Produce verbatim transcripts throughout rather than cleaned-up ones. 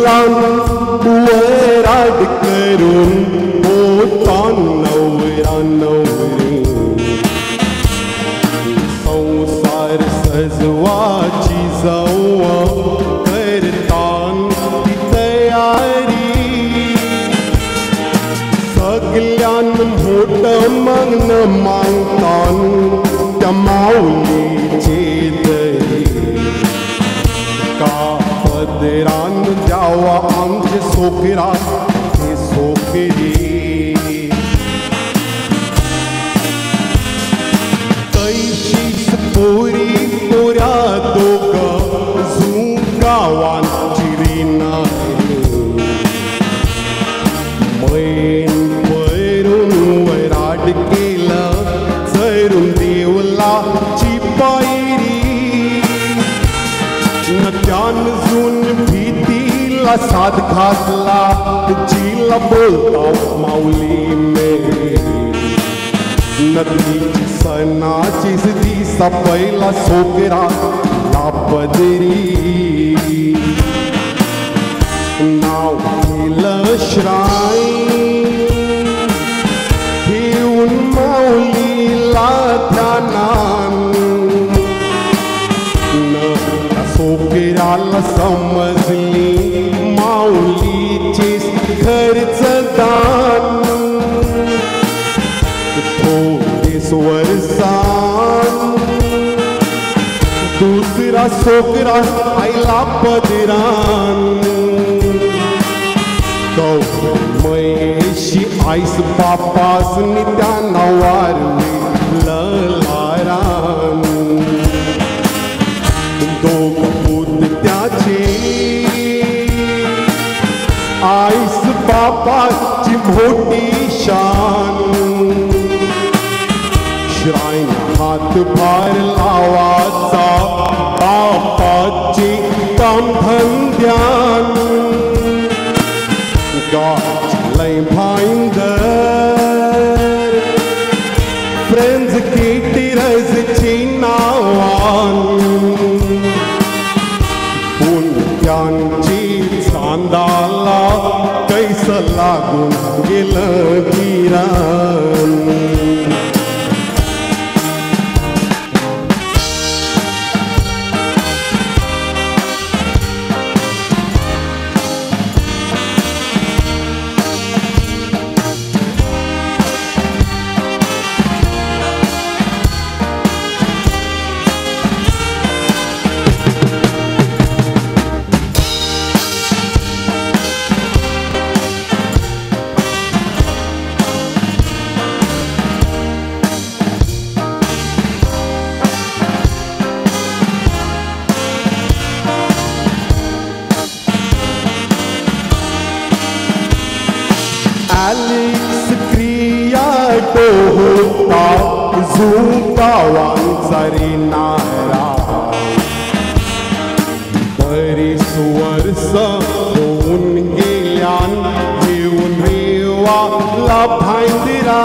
Islam Uerad Kerun Otan Nauran Naurin Sausar Sazwa Chizawa Kertan Tayari Saglyan Mota Magna Mangtan Tamauli Chedari Kapaderan Jawa Anje Sokira Ke Sokiri Kai Shis Puri Pura Doga Zungawan Chirina Main Perun Vairad Kela Zairun Devla Chipairi Natyan Zun Bhiti La Sad Khasla Chila Bolta Mauli Mere Nati Sana Chisdi Sapaila Sokira La Padri Now Hila Shrine Hiun Mauli La Dhanan Sokira la samazli mauli chis kharchadan thode swarsan dusra sokira aila padran kau maishi ais papas nitanawar lalaran do kaput tyache ais papa chimhoti shan shrine hath bhar lawaza papa chi tam dhan dhyan God lay bhinder friends kitiras chinawan Punyanchi Sandala Kaisa Lagun Gilagiran Alex Kriya Tohta Zungawan Zarinara Baris Varsa Hun Gilyan Heun Rewa La Bhindira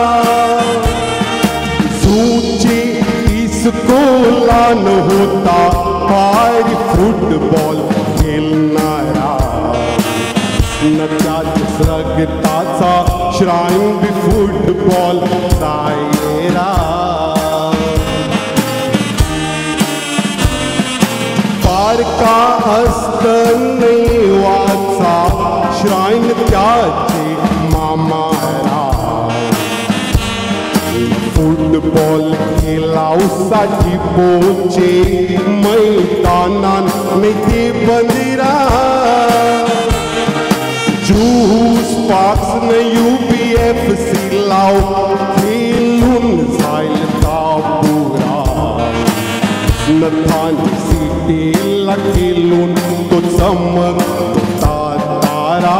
Suchi Iskolan Hota Pari Football Khilnara Natya Sragtacha Shrine Be Football Daira Parka Astan Vatsa Shrine Tyache Mamara Football Khilau Sati Poche Maitanan Miti Bandira Juice Parks na U P F C Lau Khilun Zail Tapura Nathan City la Khilun To Chamak To Tara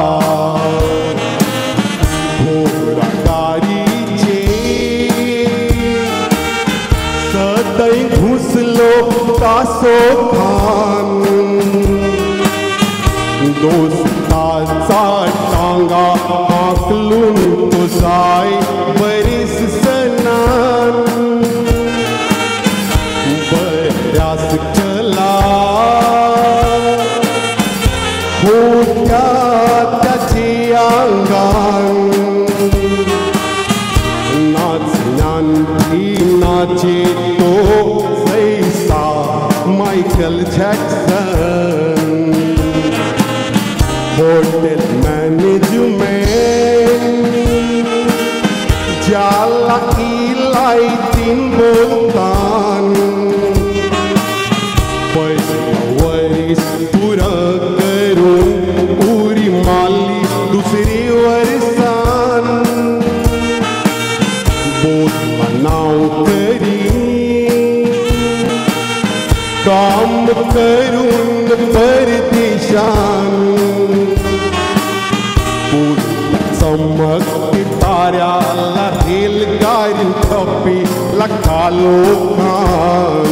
Bhora Gari che Sadai Ghuslo Taso Khan Dosta Tanga Aklun to Sai Baris Sanan Baras Chala Ho Jackson, hotel management, ज्याला इलायतीन बोलतान, पहिला वरीस पुरं करून उरी मारली दुसरी वर्सान, बोलला नाव करी काम करून परदेशान, चमकती ताऱ्याला रेलगाडी ठप्पी खालोखान.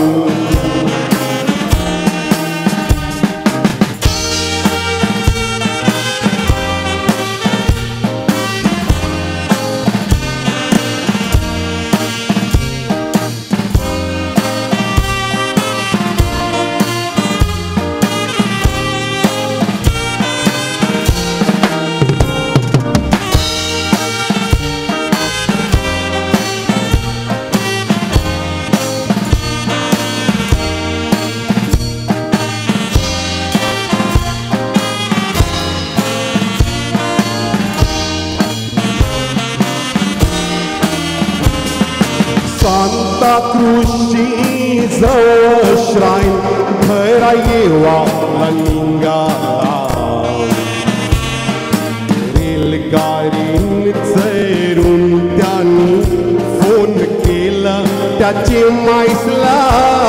सांता क्रूजची जवळ श्राईन खरा येवाला निघाला, रेलगाडीन चढून त्यांनी फोन केला त्याची माईसला,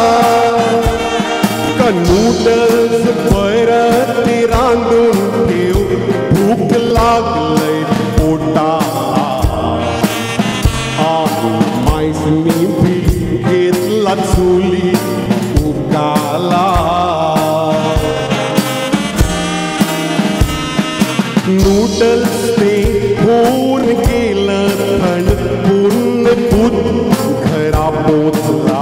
का नूडल्स परत रांधून ठेव भूक लागलंय पोटाला. मी भी घेतला चुली उकाला, नूडल्स ते होऊन गेलं थंड पूर्ण दूध घरा पोचला.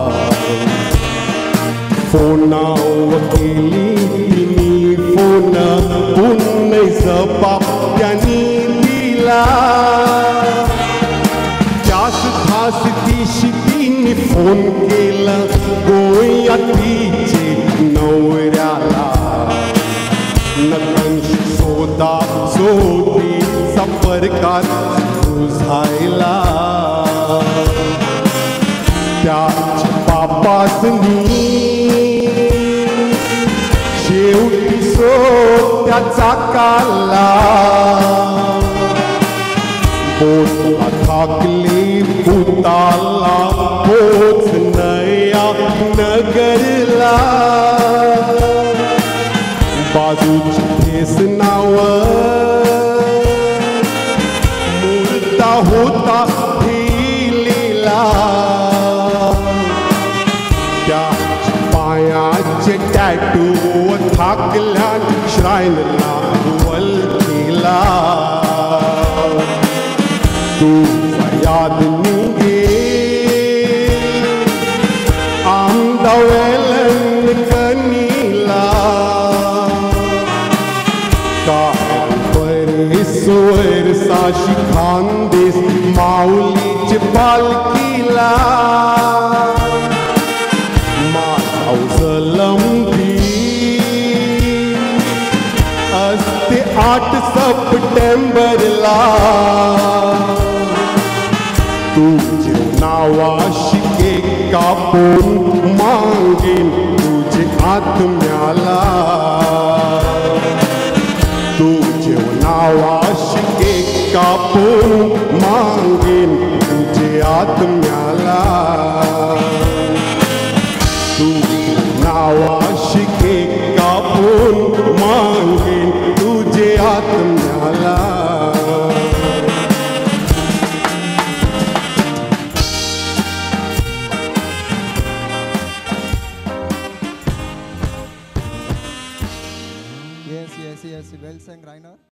फोनावर केली तिने फोन पुन्हा जबाब त्यांनी दिला, तिने फोन केला गोया तिचे नवऱ्याला, नकंशी सोदा सोदीचा प्रकार बुझायला. त्याच्या बापासनी शेवटी सोत्याचा काला, बोलला थाकली भूताला पोच नया नगरला, बाजूची ठेस नाव मुर्दा होता ठेलेला, त्याच्या पायाचे टॅटू थाकल्या श्राईनला वल केला. तुझा याद निघे आमदावेलन कनीला, काय परिसवर साशी खानदेस माऊलीच्या पालखीला, माधव जलमती असते आठ सप्टेंबरला. तुझे नावाशी केक कापून मागेन तुझे आत्म्याला, तुझे नावाशी केक कापून मागेन तुझे आत्म्याला, तुझे नावाशी केक कापून मागेन तुझे आत्म्याला. Yes, yes, yes. Well sang, Rainer.